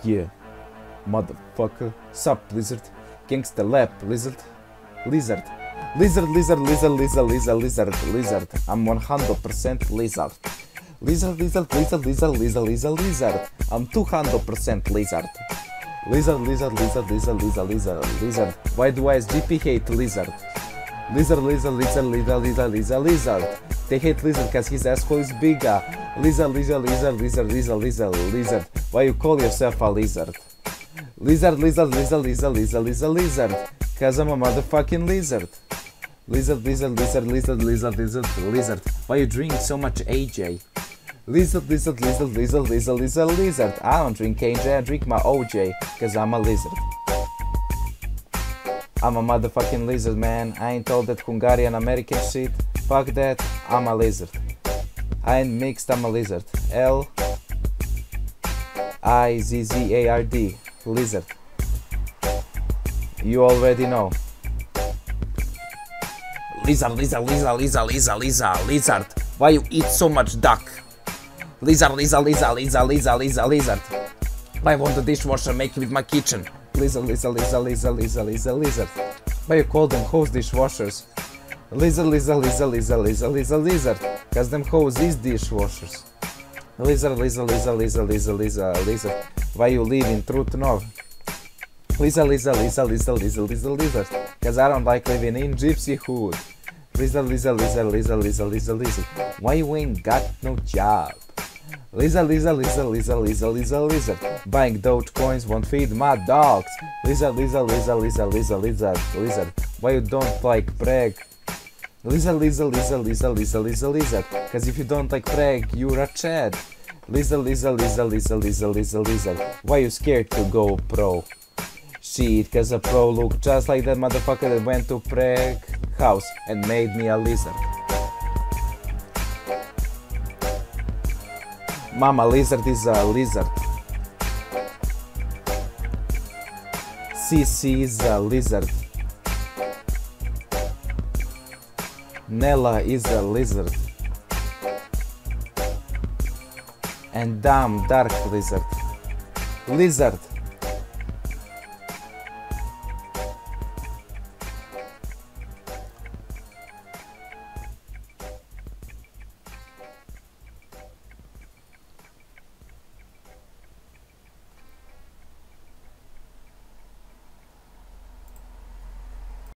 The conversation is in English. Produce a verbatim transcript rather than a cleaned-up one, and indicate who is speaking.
Speaker 1: Yeah, motherfucker. Sup, lizard? Gangsta lap, lizard? Lizard. Lizard, lizard, lizard, lizard, lizard, lizard, lizard. I'm one hundred percent lizard. Lizard, lizard, lizard, lizard, lizard, lizard, lizard. I'm two hundred percent lizard. Lizard, lizard, lizard, lizard, lizard, lizard, lizard. Why do S G P hate lizard? Lizard, lizard, lizard, lizard, lizard, lizard, lizard. They hate lizard cause his asshole is bigger. Lizard, lizard, lizard, lizard, lizard, lizard, lizard. Why you call yourself a lizard? Lizard, lizard, lizard, lizard, lizard, lizard, lizard. Cause I'm a motherfucking lizard. Lizard, lizard, lizard, lizard, lizard, lizard, lizard. Why you drink so much A J? Lizard, lizard, lizard, lizard, lizard, lizard, lizard. I don't drink A J, I drink my O J. Cause I'm a lizard. I'm a motherfucking lizard, man. I ain't all that Hungarian American shit. Fuck that, I'm a lizard. I ain't mixed, I'm a lizard. L I Z Z A R D. Lizard. You already know. Lizard, lizard, lizard, lizard, lizard, lizard, lizard. Why you eat so much duck? Lizard, lizard, lizard, lizard, lizard, lizard, lizard. Why won't the dishwasher make it with my kitchen? Lizard, lizard, lizard, lizard, lizard, lizard, lizard. Why you call them hoes dishwashers? Lizard, lizard, lizard, lizard, lizard, lizard, lizard. Cause them hoes is dishwashers. Lizard, lizard, lizard, lizard, lizard, lizard, lizard. Why you live in Trutnov? Lizard, lizard, lizard, lizard, lizard, lizard, lizard. Cause I don't like living in gypsy hood. Lizard, lizard, lizard, lizard, lizard, lizard, lizard. Why you ain't got no job? Lizard, lizard, lizard, lizard, lizard, lizard, lizard. Buying Doge coins won't feed my dogs. Lizard, lizard, lizard, lizard, lizard, lizard, lizard. Why you don't like Prague? Lizard, lizard, lizard, lizard, lizard, lizard, lizard. Cause if you don't like Prague, you're a Chad. Lizard, lizard, lizard, lizard, lizard, lizard, lizard. Why you scared to go pro? Shit, cause a pro look just like that motherfucker that went to Prague house and made me a lizard. Mama lizard is a lizard. C C is a lizard. Nella is a lizard. And damn dark lizard. Lizard.